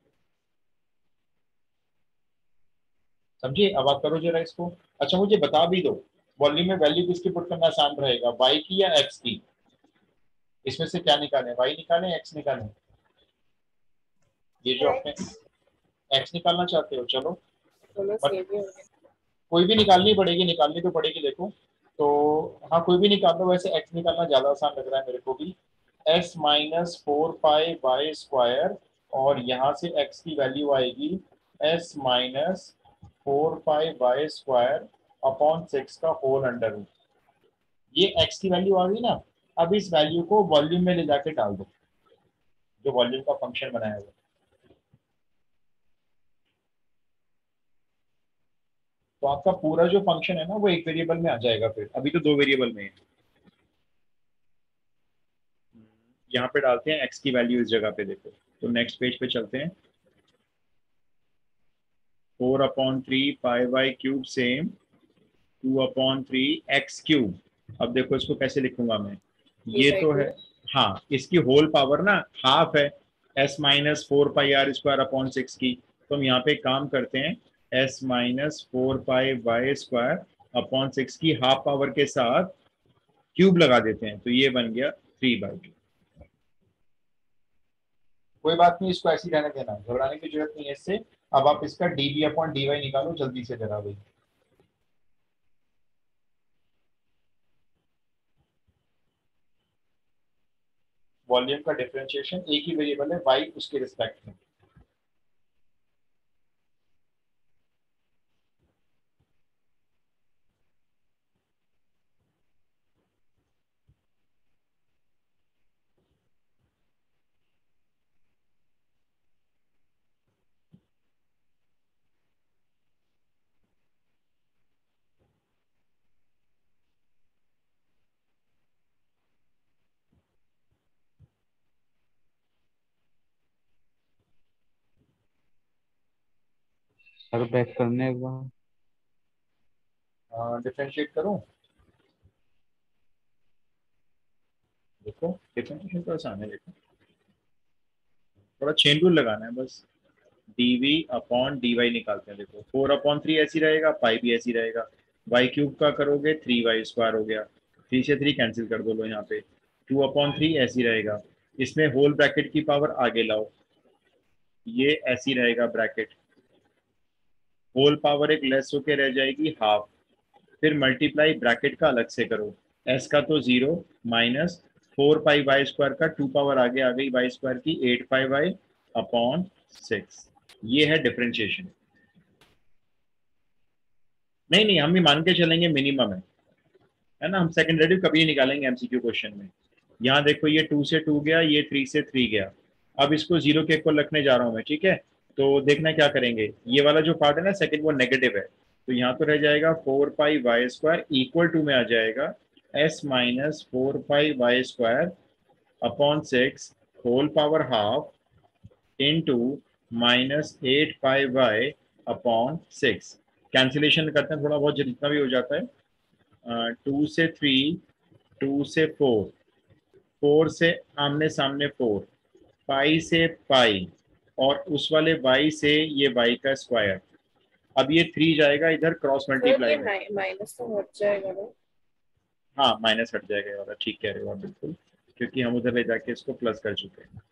समझिए, अब आप करो जरा इसको। अच्छा मुझे बता भी दो, वॉल्यूम में वैल्यू किसकी पुट करना आसान रहेगा, वाई की या एक्स की, इसमें से क्या निकालें, वाई निकालें एक्स निकालें, ये जो आपने एक्स निकालना चाहते हो, चलो दोनों बट सेम ही होंगे। कोई भी निकालनी पड़ेगी, निकालनी तो पड़ेगी, देखो तो हाँ कोई भी निकाल दो, वैसे एक्स निकालना ज्यादा आसान लग रहा है मेरे को भी, S minus four pi y square, और यहाँ से एक्स की वैल्यू आएगी S minus four pi y square upon six का होल अंडर रूट, ये एक्स की वैल्यू आ गई ना। अब इस वैल्यू को वॉल्यूम में ले जाके डाल दो, जो वॉल्यूम का फंक्शन बनाया हुआ, तो आपका पूरा जो फंक्शन है ना वो एक वेरिएबल में आ जाएगा, फिर अभी तो दो वेरिएबल में है। यहाँ पे डालते हैं एक्स की वैल्यू इस जगह पे, देखो तो नेक्स्ट पेज पे चलते हैं, four upon three pi Y cube same two upon three x cube. अब देखो इसको कैसे लिखूंगा मैं, ये तो है, हाँ इसकी होल पावर ना हाफ है, S minus four pi r square upon six की, तो हम यहाँ पे काम करते हैं S minus four pi y square upon six की हाफ पावर के साथ क्यूब लगा देते हैं, तो ये बन गया थ्री बाई टू। कोई बात नहीं, इसको ऐसे ही रहने देना, घबराने की जरूरत नहीं है इससे। अब आप इसका d b upon d y निकालो जल्दी से जरा भाई, वॉल्यूम का डिफरेंशिएशन, एक ही वेरिएबल है वाई, उसके रिस्पेक्ट में। सर बैक करने एक बार। डिफरेंशिएट करूं? देखो डिफरेंशिएशन तो आसान है, देखो थोड़ा चेन रूल लगाना है बस। डीवी अपॉन डी वाई निकालते हैं, देखो फोर अपॉन थ्री ऐसी रहेगा, पाई भी ऐसी रहेगा। वाई क्यूब का करोगे थ्री वाई स्क्वायर हो गया, थ्री से थ्री कैंसिल कर दो लो यहाँ पे, टू अपॉन थ्री ऐसी रहेगा। इसमें होल ब्रैकेट की पावर आगे लाओ, ये ऐसी रहेगा ब्रैकेट, होल पावर एक लेस होके रह जाएगी हाफ, फिर मल्टीप्लाई ब्रैकेट का अलग से करो, एस का तो zero minus four pi y square का टू पावर आगे आ गई वाई स्क्वायर की eight pi y upon six. ये है डिफरेंशिएशन। नहीं नहीं, हम भी मान के चलेंगे मिनिमम है है ना, हम सेकंड डेरिवेटिव कभी नहीं निकालेंगे एमसीक्यू क्वेश्चन में। यहाँ देखो ये टू से टू गया, ये थ्री से थ्री गया, अब इसको जीरो के इक्वल रखने जा रहा हूँ मैं, ठीक है। तो देखना क्या करेंगे, ये वाला जो पार्ट है ना सेकंड वो नेगेटिव है, तो यहाँ तो रह जाएगा four pi y square equal to में आ जाएगा S minus four pi y square upon six whole power half into minus eight pi y upon six. Cancellation करते हैं थोड़ा बहुत, जितना भी हो जाता है, टू से थ्री, टू से फोर, फोर से आमने सामने फोर, पाई से पाई, और उस वाले वाई से ये वाई का स्क्वायर। अब ये थ्री जाएगा इधर क्रॉस सर मल्टीप्लाई ये में। माइनस तो हट जाएगा ना? हाँ माइनस हट जाएगा ये वाला, ठीक कह रहे हो आप बिल्कुल, क्योंकि हम उधर ले जाके इसको प्लस कर चुके हैं।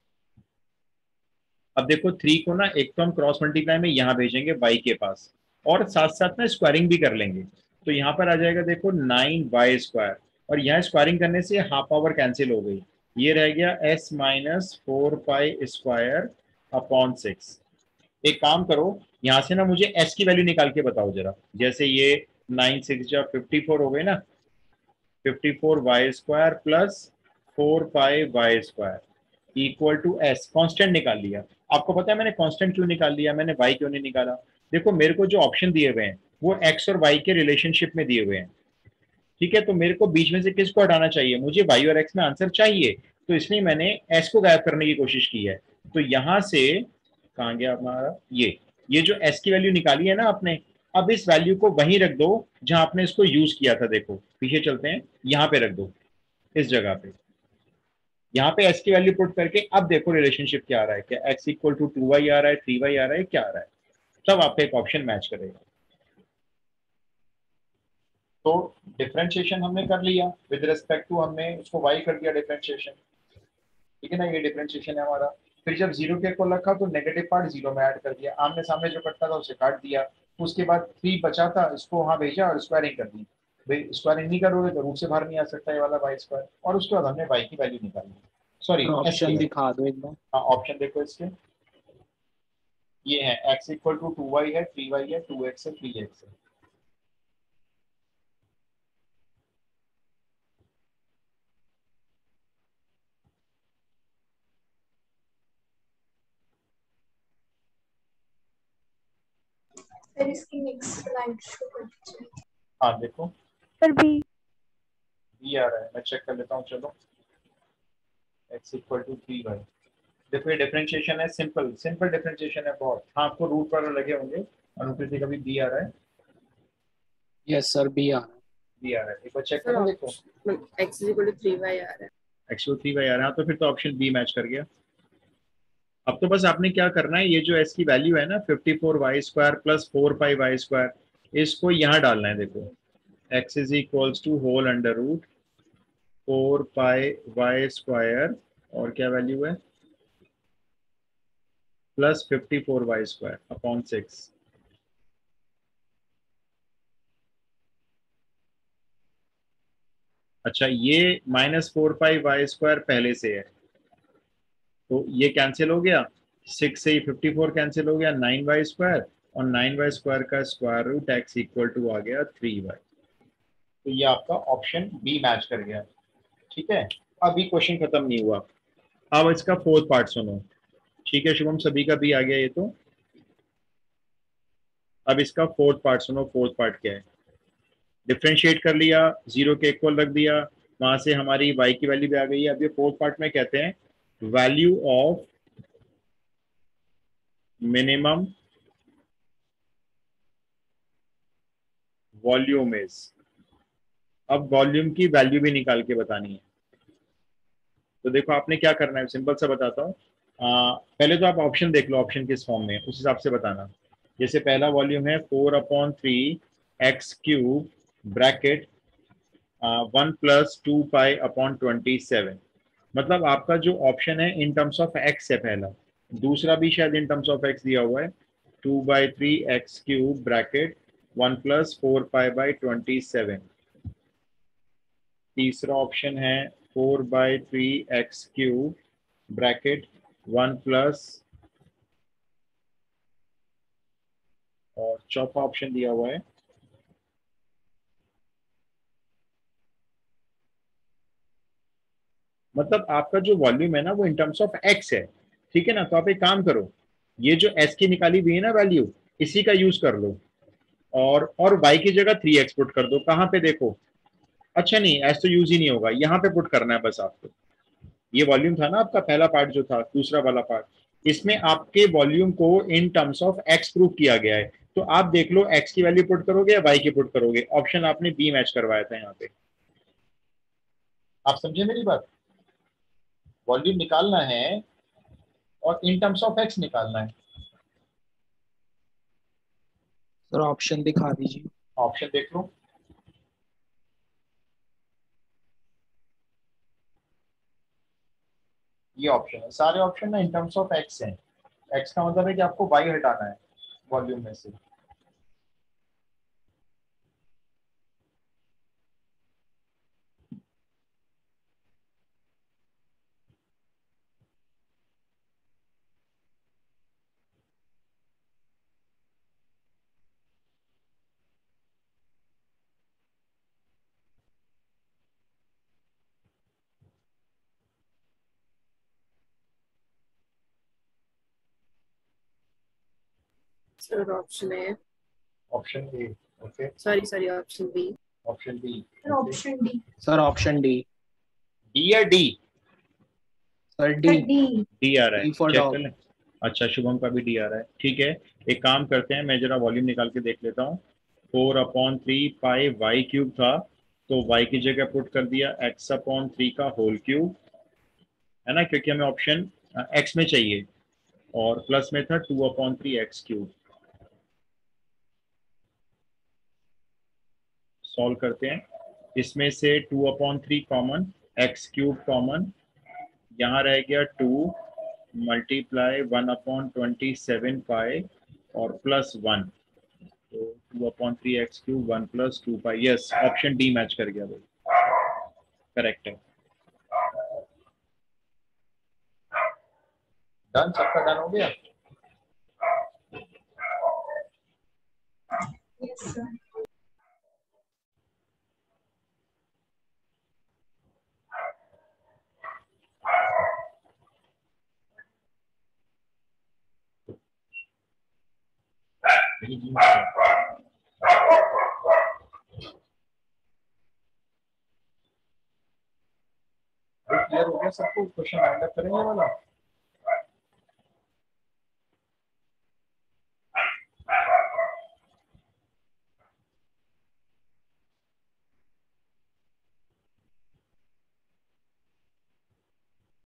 अब देखो थ्री को ना एक तो हम क्रॉस मल्टीप्लाई में यहाँ भेजेंगे वाई के पास, और साथ साथ ना स्क्वायरिंग भी कर लेंगे, तो यहाँ पर आ जाएगा देखो नाइन वाई स्क्वायर, और यहाँ स्क्वायरिंग करने से हाफ पावर कैंसिल हो गई, ये रह गया S minus four pi square upon six. एक काम करो, यहाँ से ना मुझे एस की वैल्यू निकाल के बताओ जरा, जैसे ये नाइन सिक्स जा फिफ्टी फोर हो गए ना, fifty four y square plus four pi y square equal to S, constant निकाल लिया। आपको पता है मैंने कांस्टेंट क्यों निकाल लिया, मैंने वाई क्यों नहीं निकाला? देखो मेरे को जो ऑप्शन दिए हुए हैं वो एक्स और वाई के रिलेशनशिप में दिए हुए हैं, ठीक है, तो मेरे को बीच में से किसको हटाना चाहिए, मुझे वाई और एक्स में आंसर चाहिए, तो इसलिए मैंने एस को गायब करने की कोशिश की है। तो यहां से कहाँ गया हमारा ये ये जो एस की वैल्यू निकाली है ना आपने, अब इस वैल्यू को वहीं रख दो जहां आपने इसको यूज किया था, देखो पीछे चलते हैं, यहाँ पे रख दो, इस जगह पे, यहाँ पे एस की वैल्यू पुट करके अब देखो रिलेशनशिप क्या आ रहा है, क्या x equal to two y आ रहा है, थ्री वाई आ रहा है, क्या आ रहा है, सब आपका एक ऑप्शन मैच करेगा। तो डिफरेंशिएशन हमने कर लिया विद रिस्पेक्ट टू, हमने उसको वाई कर दिया डिफरेंशिएशन, ठीक है ना, ये डिफरेंशिएशन है हमारा। फिर जब जीरो के इक्वल रखा तो नेगेटिव पार्ट जीरो में ऐड कर दिया, आमने सामने जो कटता था उसे काट दिया, उसके बाद थ्री बचा था इसको वहां भेजा और स्क्वायरिंग कर दी। भाई स्क्वायरिंग नहीं करोगे तो रूट से बाहर नहीं आ सकता ये वाला वाई स्क्वायर, और उसके बाद हमने वाई की वैल्यू निकाली, सॉरी एस की। ऑप्शन दिखा दो एक बार। हाँ ऑप्शन देखो इसके, ये है x equal to two y है, थ्री वाई है, टू एक्स है, थ्री एक्स है। फिर इसकी नेक्स्ट स्लाइड शो कर दीजिए। हाँ देखो सर बी। बी आ रहा है, मैं चेक कर लेता हूँ, चलो x equal to three y. देखो ये डिफरेंशिएशन है, सिंपल सिंपल डिफरेंशिएशन है बहुत। हाँ आपको रूट पर लगे होंगे, अनुकृति का भी बी आ रहा है, यस सर, बी आ रहा है। बी आ रहा है, एक बार चेक सर करो देखो, x is equal to three y आ रहा है। एक्स टू थ्री वाई आ रहा है, तो फिर तो ऑप्शन बी मैच कर गया। अब तो बस आपने क्या करना है, ये जो एस की वैल्यू है ना fifty four y square plus four pi y square, इसको यहाँ डालना है, देखो x is equals to whole under root four pi y square, और क्या वैल्यू है, plus fifty four y square upon six. अच्छा ये minus four pi y square पहले से है, तो ये कैंसिल हो गया, सिक्स से ही फिफ्टी फोर कैंसिल हो गया, नाइन वाई स्क्वायर, और नाइन वाई स्क्वायर का square root x equal to आ गया थ्री वाई। तो ये आपका ऑप्शन बी मैच कर गया, ठीक है। अभी क्वेश्चन खत्म नहीं हुआ, अब इसका फोर्थ पार्ट सुनो, ठीक है शुभम, सभी का भी आ गया ये तो। अब इसका फोर्थ पार्ट सुनो, फोर्थ पार्ट क्या है, डिफ्रेंशिएट कर लिया, जीरो के इक्वल रख दिया, वहां से हमारी y की वैल्यू भी आ गई है। अब ये फोर्थ पार्ट में कहते हैं value of minimum volume is. अब वॉल्यूम की वैल्यू भी निकाल के बतानी है। तो देखो आपने क्या करना है, सिंपल सा बताता हूँ। पहले तो आप ऑप्शन देख लो, ऑप्शन किस फॉर्म में है उस हिसाब से बताना। जैसे पहला वॉल्यूम है four upon three x cube bracket one plus two pi upon twenty seven. मतलब आपका जो ऑप्शन है इन टर्म्स ऑफ एक्स है पहला, दूसरा भी शायद इन टर्म्स ऑफ एक्स दिया हुआ है, two by three x cube bracket one plus four pi by twenty seven. तीसरा ऑप्शन है four by three x cube bracket one plus, और चौथा ऑप्शन दिया हुआ है मतलब आपका जो वॉल्यूम है ना वो इन टर्म्स ऑफ एक्स है, ठीक है ना। तो आप एक काम करो, ये जो एस की निकाली हुई है ना वैल्यू, इसी का यूज कर लो और और वाई की जगह थ्री एक्स पुट कर दो। कहाँ पे देखो, अच्छा नहीं एस तो यूज ही नहीं होगा, यहाँ पे पुट करना है बस आपको। ये वॉल्यूम था ना आपका पहला पार्ट जो था, दूसरा वाला पार्ट, इसमें आपके वॉल्यूम को in terms of x prove किया गया है। तो आप देख लो एक्स की वैल्यू पुट करोगे या वाई की पुट करोगे। ऑप्शन आपने बी मैच करवाया था यहाँ पे। आप समझे मेरी बात? वॉल्यूम निकालना है और इन टर्म्स ऑफ एक्स निकालना है। सर ऑप्शन दिखा दीजिए। ऑप्शन देख लो, ये ऑप्शन है, सारे ऑप्शन ना इन टर्म्स ऑफ एक्स हैं। एक्स का मतलब है कि आपको वाई हटाना है वॉल्यूम में से। सर ऑप्शन है, option A, okay. Sorry sorry option B. Option B, option D. Sir option D. D या D? Sir D. D. D आ रहा है, डी फॉर चेक डॉग। कर लें। अच्छा शुभम का भी डी आ रहा है, ठीक है। एक काम करते हैं, मैं जरा वॉल्यूम निकाल के देख लेता हूँ। Four upon three pi Y cube था, तो वाई की जगह पुट कर दिया एक्स अपॉन थ्री का होल क्यूब, है ना, क्योंकि हमें ऑप्शन एक्स में चाहिए। और प्लस में था two upon three x cube. Solve करते हैं, इसमें से two upon three common, X cube common, यहाँ रह गया two multiply one upon twenty seven pi और प्लस वन, तो two upon three x cube one plus two pi. Yes, option D match कर गया भाई, करेक्ट है। डन, सबका डन हो गया। Yes sir. क्लियर हो गया सबको? क्वेश्चन वाइंड अप करेंगे वाला।